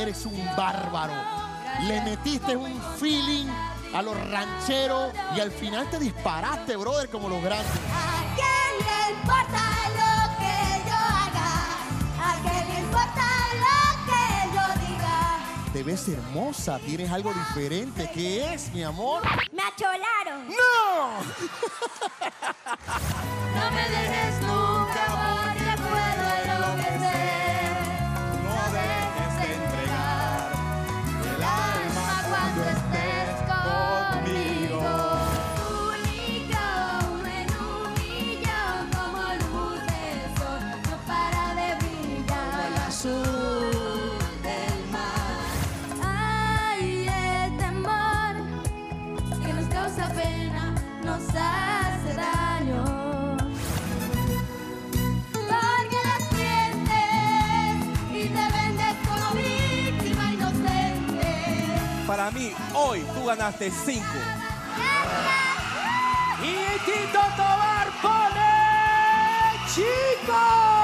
eres un bárbaro. Le metiste un feeling a los rancheros y al final te disparaste, brother, como los grandes. ¿A quién le importa lo que yo haga? ¿A quién le importa lo que yo diga? Te ves hermosa, tienes algo diferente. ¿Qué es, mi amor? Me acholaron. ¡No! No me dejes nunca porque puedo enloquecer. No dejes de entregar el alma cuando estés conmigo. Único en un millón como luz del sol, no para de brillar el azul del mar. Ay, el temor que nos causa pena nos hace daño. Para mí, hoy tú ganaste 5. Y Tito Tobar pone, chicos.